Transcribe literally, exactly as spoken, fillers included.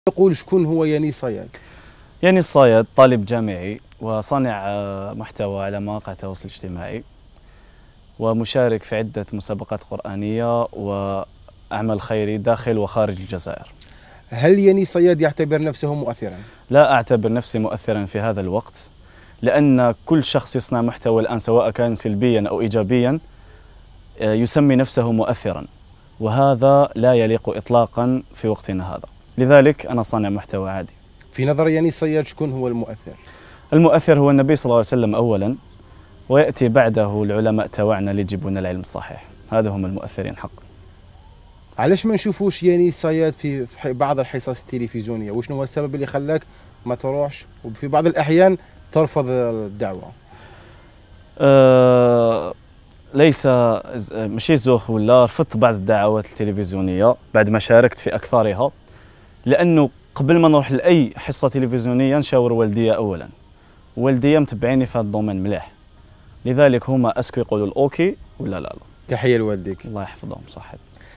يقول شكون هو ياني صياد؟ ياني الصياد طالب جامعي وصانع محتوى على مواقع التواصل الاجتماعي، ومشارك في عدة مسابقات قرآنية وأعمال خيري داخل وخارج الجزائر. هل ياني صياد يعتبر نفسه مؤثرا؟ لا أعتبر نفسي مؤثرا في هذا الوقت، لأن كل شخص يصنع محتوى الآن سواء كان سلبيا أو إيجابيا يسمي نفسه مؤثرا، وهذا لا يليق إطلاقا في وقتنا هذا. لذلك أنا صانع محتوى عادي. في نظر ياني صياد شكون هو المؤثر؟ المؤثر هو النبي صلى الله عليه وسلم أولا، ويأتي بعده العلماء تاوعنا اللي يجيبون العلم الصحيح. هذا هم المؤثرين حقا. علاش ما نشوفوش ياني صياد في بعض الحصص التلفزيونية؟ وشنو هو السبب اللي خلاك ما تروحش وفي بعض الأحيان ترفض الدعوة؟ أه ليس ماشي زوخ، ولا رفضت بعض الدعوات التلفزيونية بعد ما شاركت في أكثرها، لأنه قبل ما نروح لأي حصة تلفزيونية نشاور والدية أولا. والدية متبعيني في هذا الدومين مليح، لذلك هما أسكو يقولوا الأوكي ولا لا لا. تحية لوالديك. الله يحفظهم. صحيح.